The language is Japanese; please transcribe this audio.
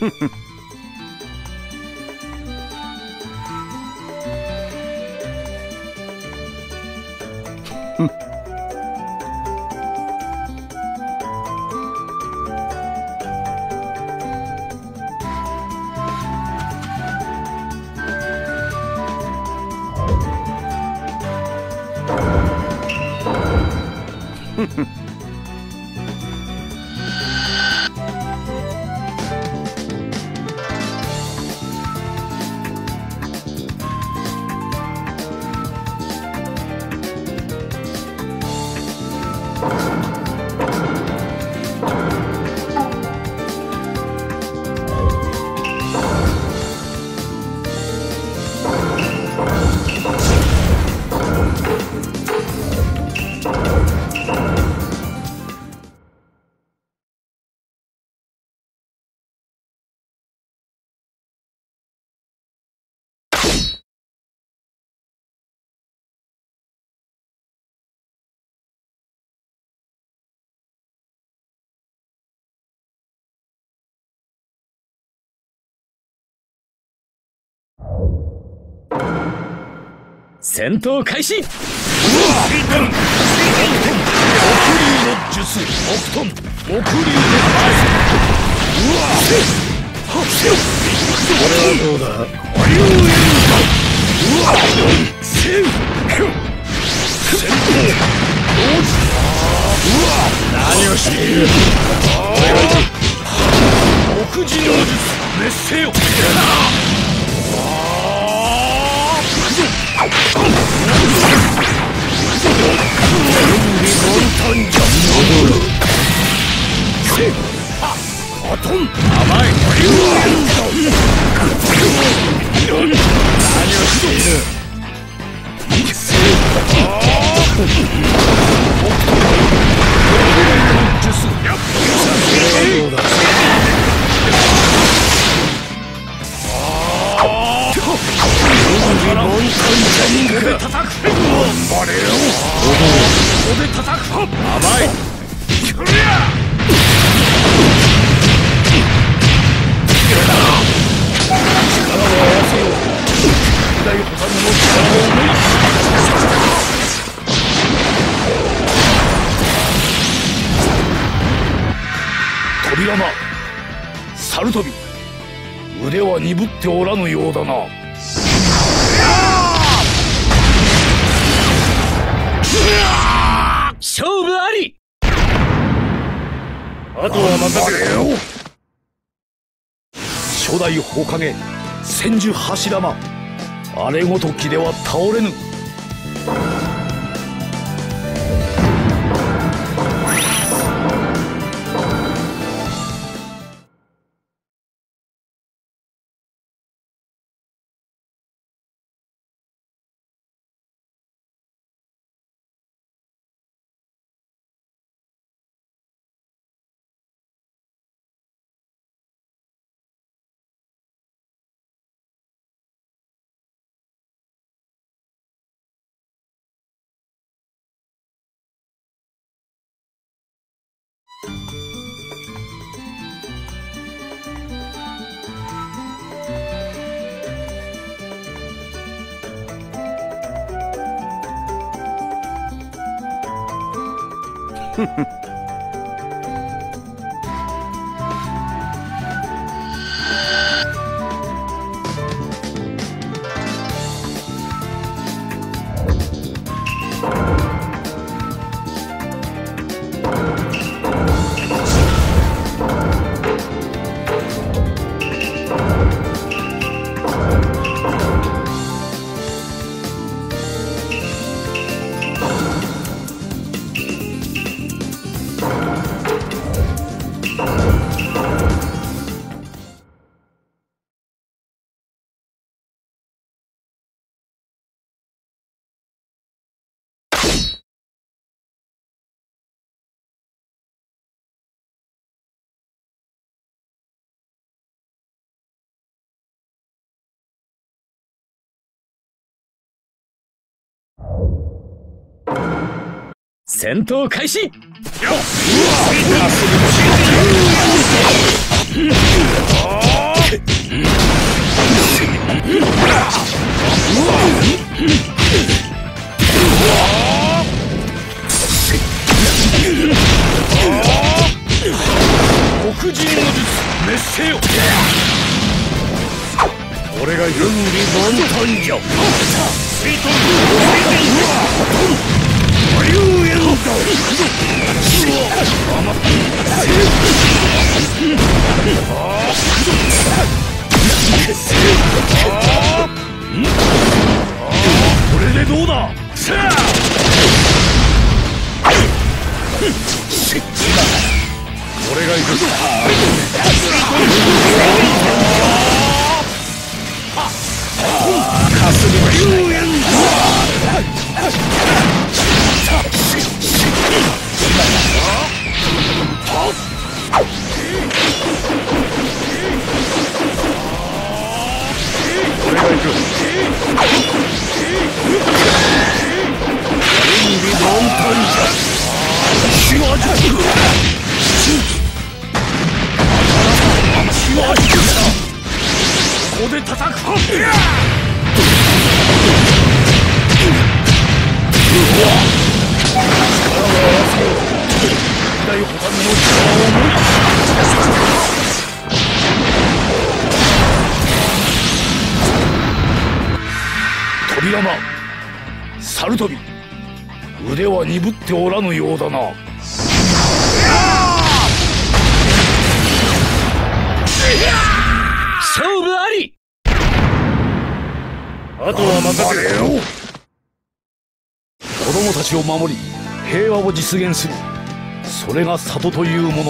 戦闘開始。送りの術、木遁、送りの術。これはどうだ。戦闘何をしている。奥地の術、滅せよ。扉間、猿飛び、腕は鈍っておらぬようだな。勝負あり。あとは任せよ。初代火影千手柱間、あれごときでは倒れぬ。戦闘開始。 黒人の術滅せよ。俺が準備万端じゃ。スイートン竜炎だ。これでどうだ。俺が行く。かすみ竜炎俺が行く。準備万端じゃ。血はじく。血はじく。ここで叩く。鳥山、猿飛び、腕は鈍っておらぬようだな。勝負あり。あとは任せよ。子供たちを守り平和を実現する、それが里というもの。